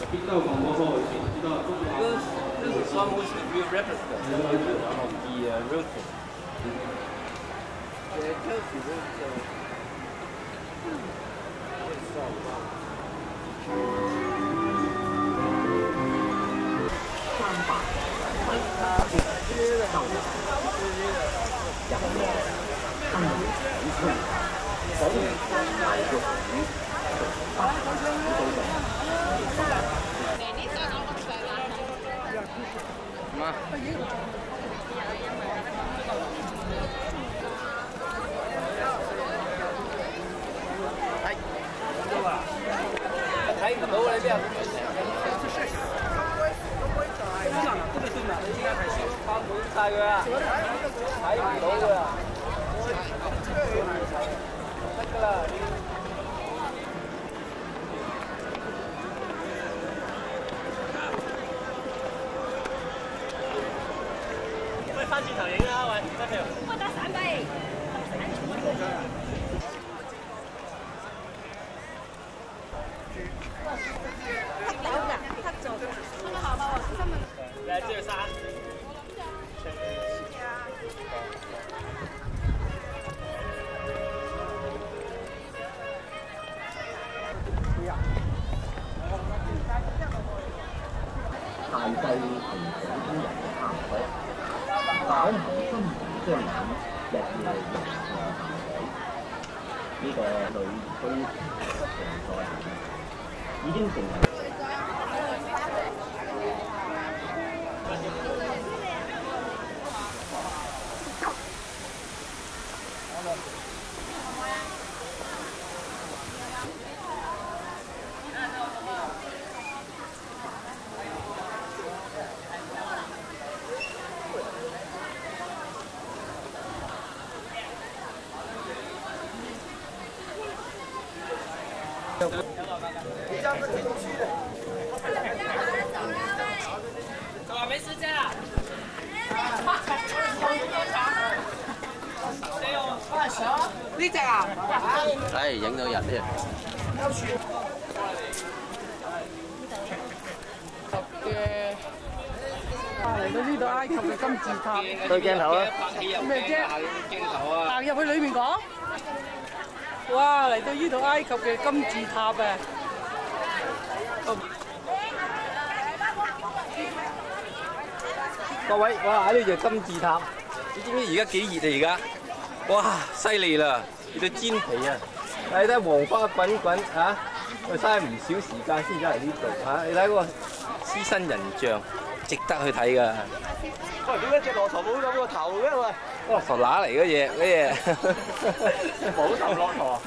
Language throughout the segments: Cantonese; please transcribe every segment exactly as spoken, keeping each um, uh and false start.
必到廣播後，請知道中華。 This is almost a real replica of the uh, real thing. Yeah, it tells you that. Uh, 三百為道人和親子村，所以大陸語北媽。係。睇唔到你邊啊？這個是哪的？應該係小花滿曬佢啊！睇唔到㗎啦，得㗎啦。喂，翻轉頭影啦，喂，得條。我打散飛。黑豆㗎，黑做嘅。呢個下巴喎，小心啊！嚟這山。 大計同普通人差唔多，飽滿心相隱，日夜凝望下海。呢、這個旅居嘅存在已經成為。 走啊，没时间了。呢只啊？ 唉，影到人添。 嘅嚟到呢度埃及嘅金字塔。 對鏡頭啊！ 咩啫？ 鏡頭啊！ 行入去裏面講。哇！嚟到呢度埃及嘅金字塔啊！ 各位，哇！呢就金字塔，你知唔知而家幾熱啊？而家，哇！犀利啦，熱到煎皮啊！你睇黃花滾滾嚇，我嘥唔少時間先走嚟呢度嚇。你睇嗰個獅身人像，值得去睇㗎。喂，點解隻駱駝冇咁個頭嘅？喂，駱駝乸嚟嘅嘢，嗰嘢冇頭駱駝。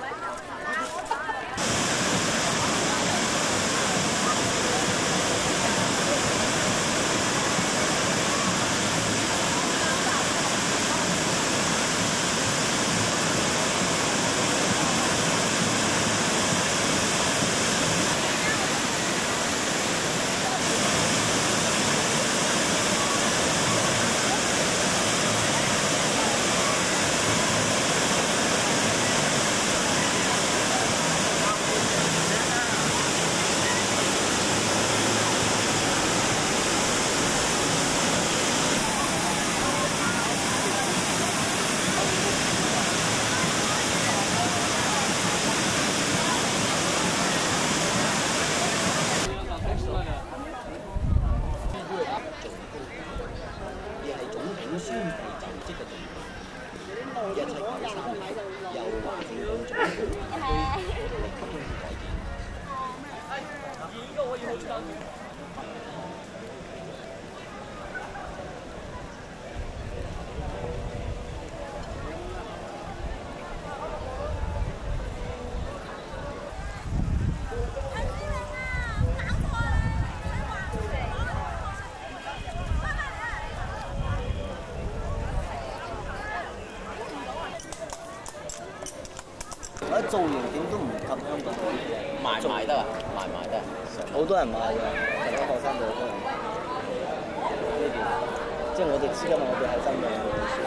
造型點都唔及香港， 賣賣得啊，賣賣得， 好多人買嘅，成班學生就好多人買。呢邊即係我哋知㗎嘛，我哋喺深圳做嘅事，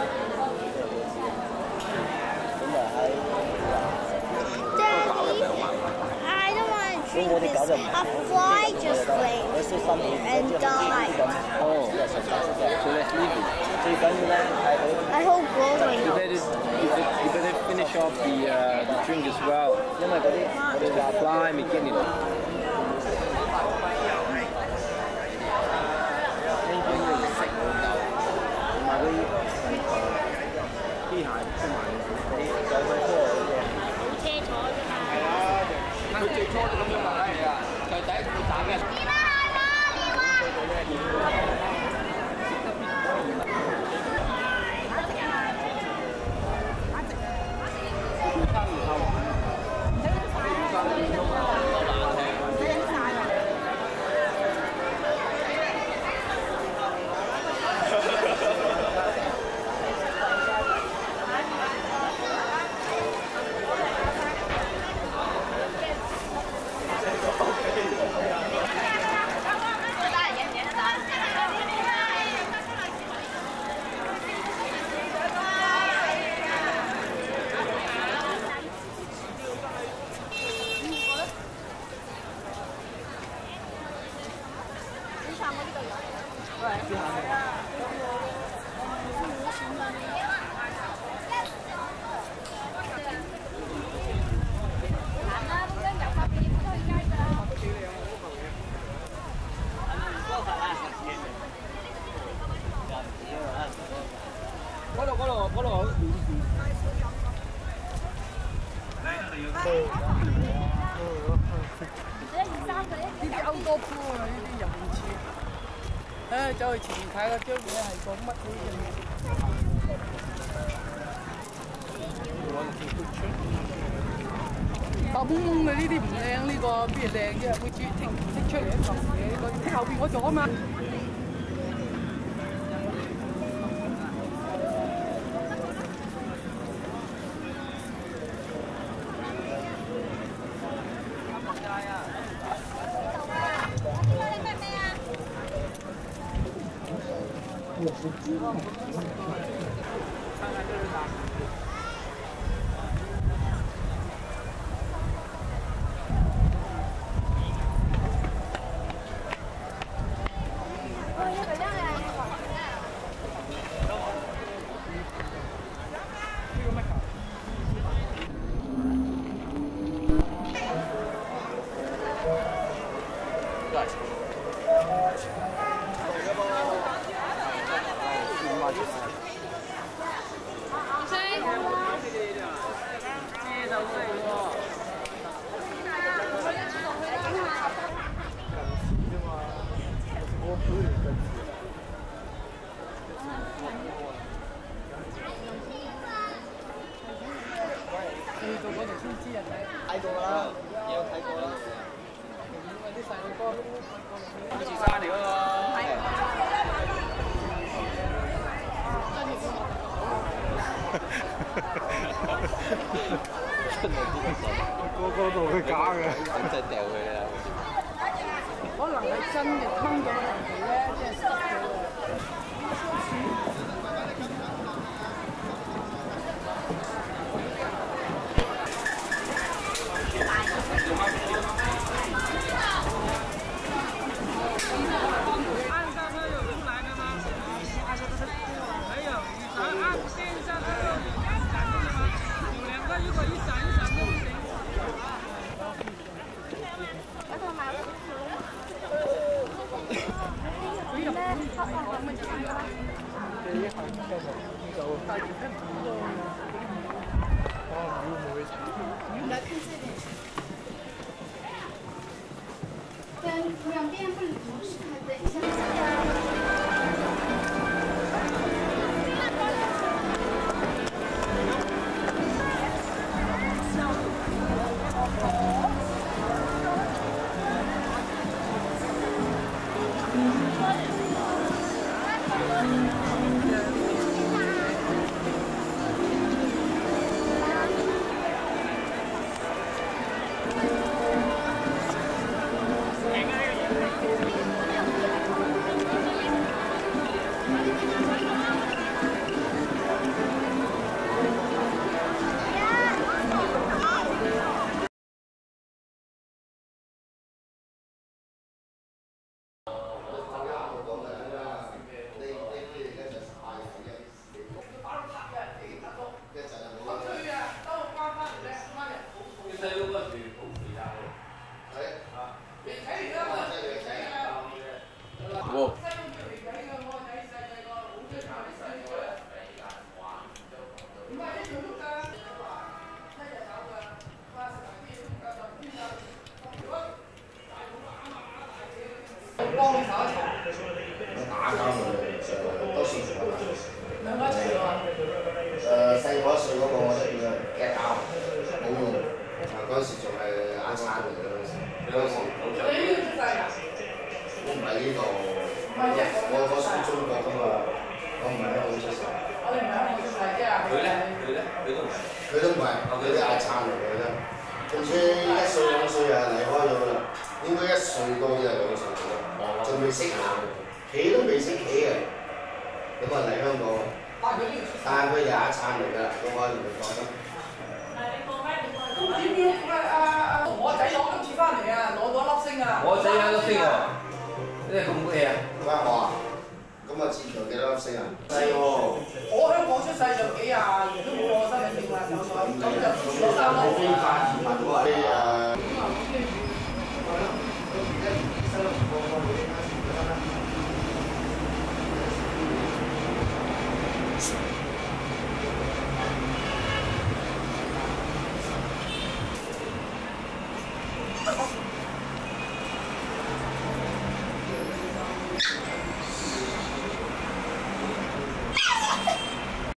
咁啊喺即係嗌都冇人咁我哋搞就唔係， A fly just flew 我識三年， and 即係 died. 咁。哦，實實實嘅，最叻呢邊，最緊要咧係佢。 I hope growing You better, you better, you better finish off the, uh, the drink as well. 因為嗰啲我哋話 Fly beginning. 呢邊要食老豆，同埋嗰啲機械同埋嗰啲走去科學嗰啲。 佢最初都咁樣話係啊，就第一個打嘅。 嗰度嗰度嗰度。 呢啲歐多夫啊，呢啲入唔切。唉，走去前面睇嗰張嘢係講乜嘢嘅？白蒙蒙嘅呢啲唔靚，呢個邊係靚嘅？會煮剔剔出嚟一嚿嘢，呢個剔後邊嗰座啊嘛。 睇過啦，有睇過啦。 啲細路哥， 好似山嚟嗰個。 個個都會假嘅， 真係掉佢啦。 可能係真嘅，掹咗人哋咧，即係濕咗。 两边不不是很对称。 喎。 幫你炒一炒。 打交佢就多數做打。 兩個一齊喎。 誒細我一歲嗰個我都叫佢夾交，冇用。啊嗰陣時仲係眼撐嚟嘅嗰陣時，嗰陣時。 你呢度出世㗎？ 我唔係呢度，我我屬於中國㗎嘛，我唔係喺澳洲出世。 我哋唔係喺澳洲出世啫。 佢咧？佢咧？佢都唔係。 佢都唔係，佢啲眼撐嚟嘅啫。總之一歲兩歲啊離開咗啦，應該一歲多啲係兩歲左右，仲未識行，企都未識企嘅，咁啊嚟香港，但係佢又一撐嚟㗎啦，我可以同佢講得。 咁點樣啊啊啊！我仔攞今次翻嚟啊，攞咗粒星啊！ 我仔有粒星喎，你係咁嘅啊？ 啱我啊，咁啊志強幾多粒星啊？細喎。 我香港出世就幾廿年都冇攞身份證啦，咁就攞三粒。 飛翻移民喎，啲誒。